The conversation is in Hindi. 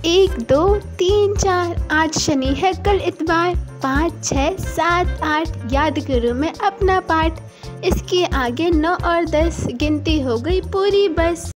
1 2 3 4, आज शनि है कल इतवार, 5 6 7 8 याद करूँ मैं अपना पाठ। इसके आगे 9 और 10 गिनती हो गई पूरी बस।